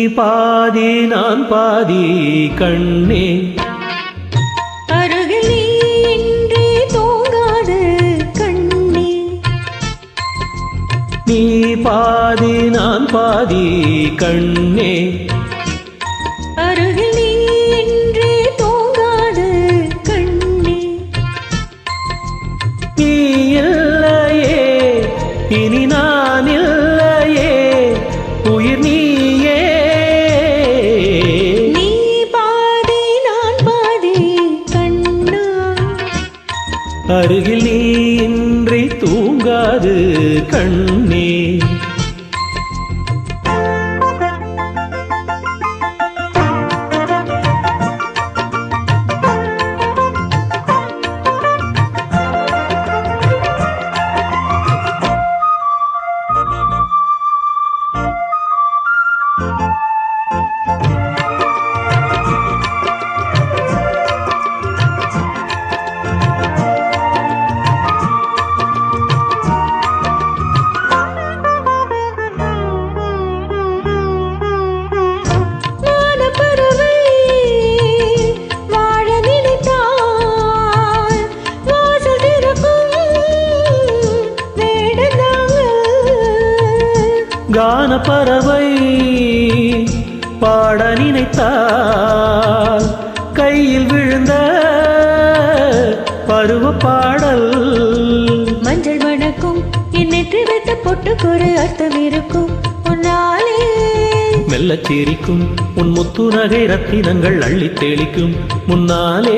பாதி நான் பாதி கண்ணே அருகில் நீ இன்றி தூங்காது கண்ணே நீ பாதி நான் பாதி கண்ணே அருகில் நீ இன்றி தூங்காது கண்ணே நீ இல்லையே இனி நான் இல்லையே உயிர் நீயே நீ பாதி நான் பாதி கண்ணா அருகில் நீ இன்றி தூங்காது கண்ணே கான பறவை பாட நினைத்தால் கையில் விழுந்த பருவ பாடல் மஞ்சள் மணக்கும் என் நெற்றி வைத்த பொட்டுக்கு ஒரு அர்த்தம் இருக்கும் உன்னாலே மெல்லச் சிரிக்கும் உன் முத்து நகை ரத்தினங்கள் அள்ளி தெளிக்கும் முன்னாலே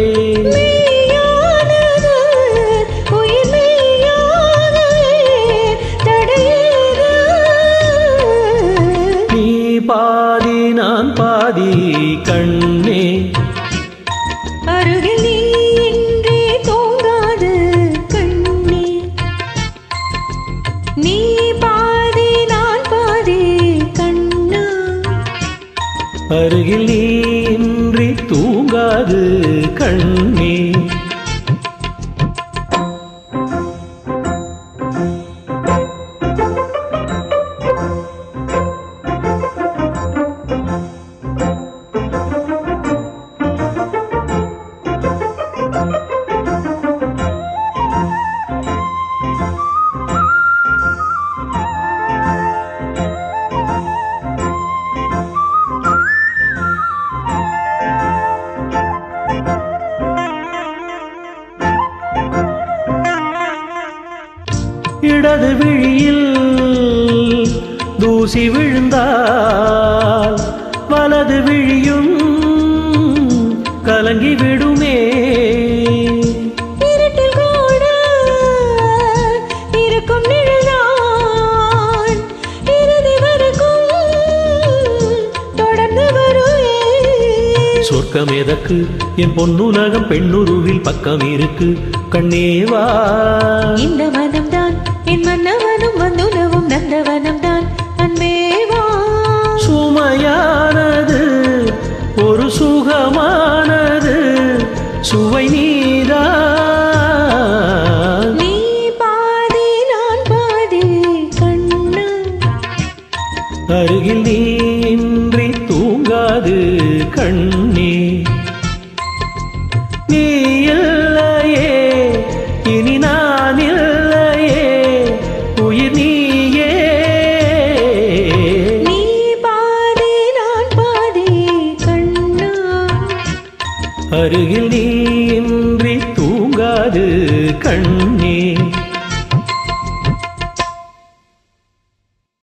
பாதி நான் பாதி கண்ணே அருகில் நீ இன்றி தூங்காது கண்ணே நீ பாதி நான் பாதி கண்ணா அருகில் நீ இன்றி தூங்காது கண்ணே இடது விழியில் தூசி விழுந்தால் வலது விழியும் கலங்கி விடுமே இருட்டில் கூட இருக்கும் நிழல்தான் இறுதி வரைக்கும் தொடர்ந்து வருவே சொர்க்கம் எதற்கு என் பொன்னுலகம் பெண்ணுருவில் பக்கம் இருக்கு கண்ணேவா இந்த மனம்தான் என் மன்னவனும் வந்துலவும் நந்தவனம்தான் அன்பேவா சுமையானது ஒரு சுகமானது சுவை நீரா நீ பாதி நான் பாதி கண்ணா அருகில் நீ இன்றி தூங்காது கண்ணே நீ இல்லையே இனி நான் இல்லையே உயிர் நீயே நீ பாதி நான் பாதி கண்ணா அருகில் நீ இன்றி தூங்காது கண்ணே